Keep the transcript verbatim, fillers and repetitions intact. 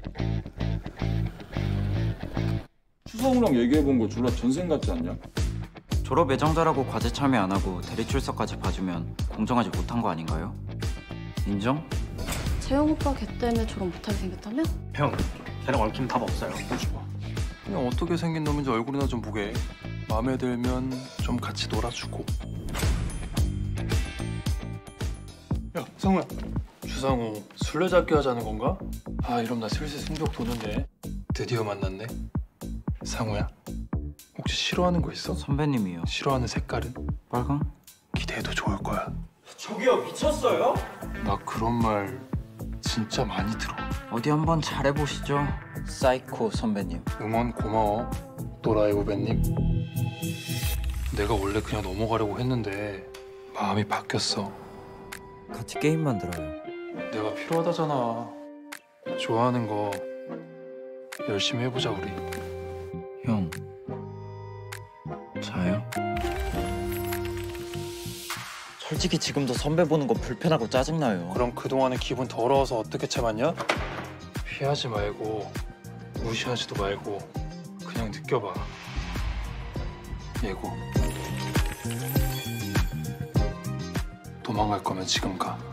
추성우랑 얘기해본 거 졸라 전생 같지 않냐? 졸업 예정자라고 과제 참여 안 하고 대리 출석까지 봐주면 공정하지 못한 거 아닌가요? 인정? 재영 오빠 걔 때문에 졸업 못하게 생겼다며? 형, 걔랑 얽힌 답 없어요. 그냥 어떻게 생긴 놈인지 얼굴이나 좀 보게. 마음에 들면 좀 같이 놀아주고. 야, 성우야. 주상우, 술래잡기 하자는 건가? 아, 이러면 나 슬슬 승벽 도는데. 드디어 만났네. 상우야, 혹시 싫어하는 거 있어? 선배님이요. 싫어하는 색깔은? 빨강? 기대해도 좋을 거야. 저기요, 미쳤어요? 나 그런 말 진짜 많이 들어. 어디 한번 잘해보시죠. 사이코 선배님. 응원 고마워, 또라이 후배님. 내가 원래 그냥 넘어가려고 했는데 마음이 바뀌었어. 같이 게임 만들어요. 내가 필요하다잖아. 좋아하는 거 열심히 해보자, 우리. 형, 자요? 솔직히 지금도 선배 보는 거 불편하고 짜증나요. 그럼 그동안의 기분 더러워서 어떻게 참았냐? 피하지 말고 무시하지도 말고 그냥 느껴봐. 예고. 도망갈 거면 지금 가.